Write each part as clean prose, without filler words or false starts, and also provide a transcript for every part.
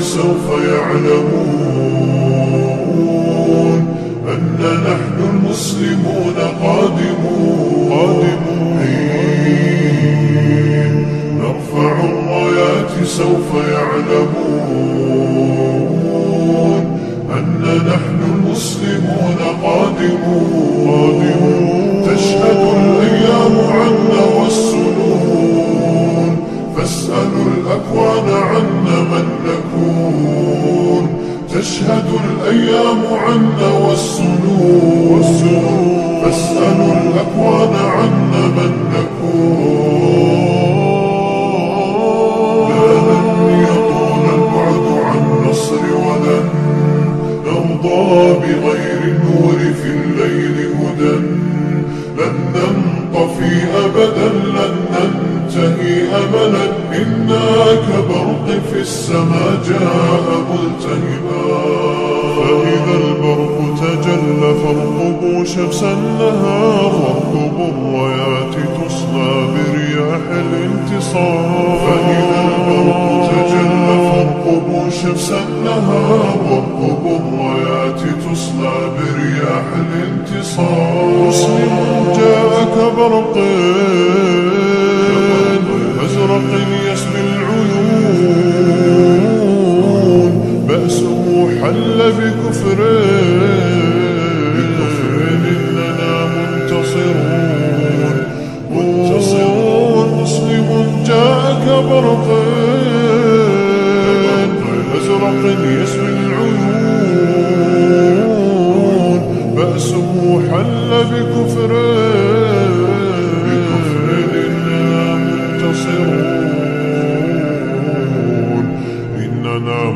سوف يعلمون أن نحن المسلمون قادمون. حين نرفع الرايات سوف يعلمون أن نحن المسلمون قادمون. تشهد الأيام عنا والسنون فاسألوا الأكوان عنا من نكون. تشهد الأيام عنا والسنون فاسألوا الأكوان عنا من نكون. لن يطول البعد عن نصر ولن نرضى بغير النور في الليل هدى. لن ننطفي أبدا لن ننتهي أبدا إنا كبرق في السماء جاء ملتهبا. فإذا البرق تجلى فارقبوا شمس النهار واركبوا الرايات تصلى برياح الانتصار. فإذا البرق تجلى فارقبوا شمس النهار واركبوا الرايات تصلى برياح الانتصار. مسلم جاء كبرق أزرق يسبي العيون بأسه حل بكفر إننا منتصرون. مسلم جاء كبرق أزرق يسبي العيون بأسه حل بكفر إننا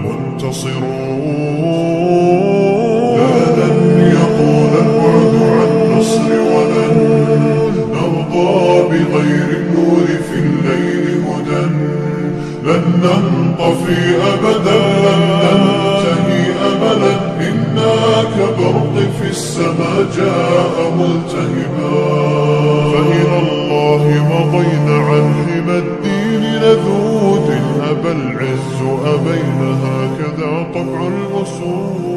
منتصرون. لن يطول البعد عن نصر ولن نرضى بغير النور في الليل هدى. لن ننطفي أبدا لن ننتهي أبدا إنا كبرق في السماء جاء ملتهبا. فإلى الله مضينا عن حمى الدين لذود أبى العز أبين هكذا طبع الأصول.